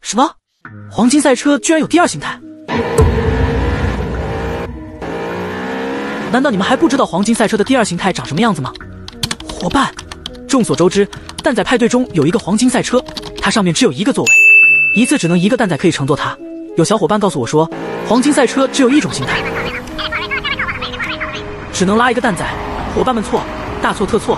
什么？黄金赛车居然有第二形态？难道你们还不知道黄金赛车的第二形态长什么样子吗？伙伴，众所周知，蛋仔派对中有一个黄金赛车，它上面只有一个座位，一次只能一个蛋仔可以乘坐它。有小伙伴告诉我说，黄金赛车只有一种形态，只能拉一个蛋仔。伙伴们错，大错特错。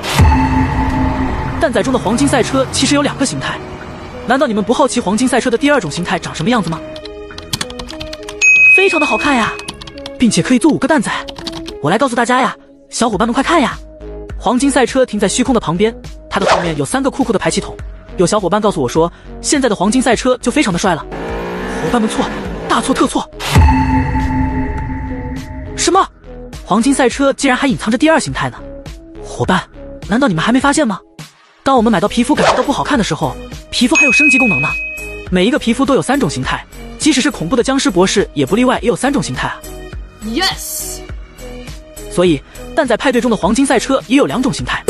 蛋仔中的黄金赛车其实有2个形态，难道你们不好奇黄金赛车的第2种形态长什么样子吗？非常的好看呀，并且可以坐5个蛋仔。我来告诉大家呀，小伙伴们快看呀！黄金赛车停在虚空的旁边，它的后面有3个酷酷的排气筒。有小伙伴告诉我说，现在的黄金赛车就非常的帅了。伙伴们错，大错特错。什么？黄金赛车竟然还隐藏着第2形态呢？伙伴，难道你们还没发现吗？当我们买到皮肤感觉到不好看的时候，皮肤还有升级功能呢。每一个皮肤都有3种形态，即使是恐怖的僵尸博士也不例外，也有3种形态啊。 Yes。 所以蛋仔派对中的黄金赛车也有2种形态。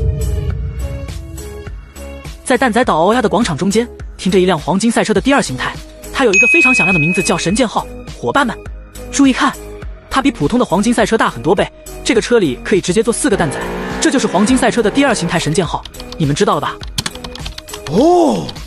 在蛋仔岛欧亚的广场中间停着一辆黄金赛车的第2形态，它有一个非常响亮的名字叫神剑号。伙伴们注意看，它比普通的黄金赛车大很多倍，这个车里可以直接坐4个蛋仔，这就是黄金赛车的第2形态神剑号，你们知道了吧？ 哦。